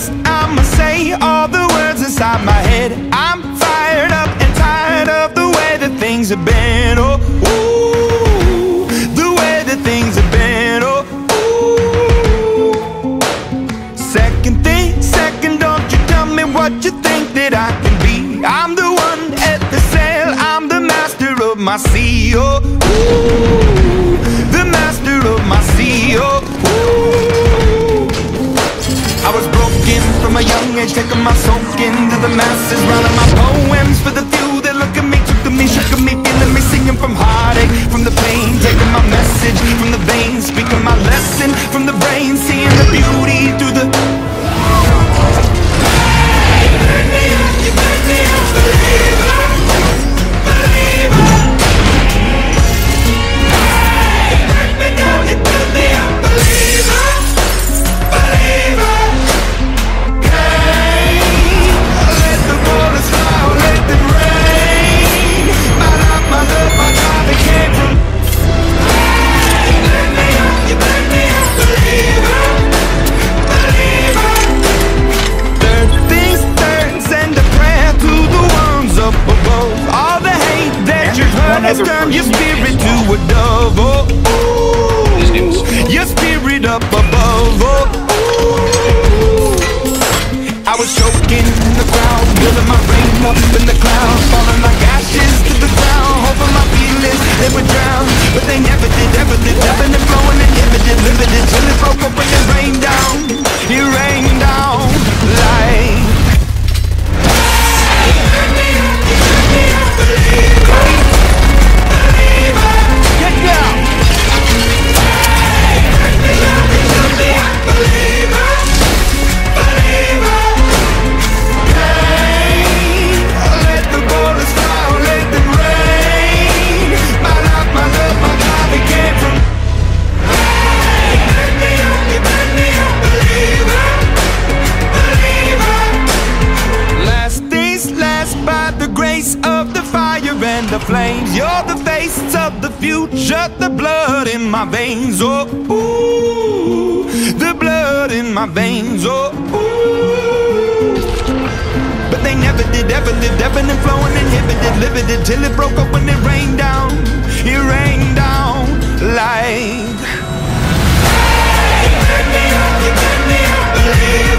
guess I'ma say all the words inside my head. I'm fired up and tired of the way that things have been. Oh, ooh, the way that things have been. Oh, ooh. Second, don't you tell me what you think that I can be. I'm the one at the sail, I'm the master of my sea. Oh, ooh, the master of my sea. Oh, ooh. I was broken from a young age, taking my soak into the masses, writing my poems for the few that look at me, took to me, shook at me, feeling me, singing from heartache, from the pain, taking my message from the veins, speaking my lesson from the brain, seeing the beauty through the... Turn your spirit to a dove, oh, ooh. Your spirit up above, oh, ooh. I was choking in the crowd, building my rain up in the clouds, falling like ashes to the ground, hoping my feelings, they would drown, but they never did, ebbing and flowing, inhibited, limited, till it broke up and it rained down, like... The flames, you're the face of the future, the blood in my veins, oh, ooh, the blood in my veins, oh, ooh. But they never did, ever lived, ebbing and flowing, inhibited, limited, till it broke up when it rained down like... Hey, turn me up, believe.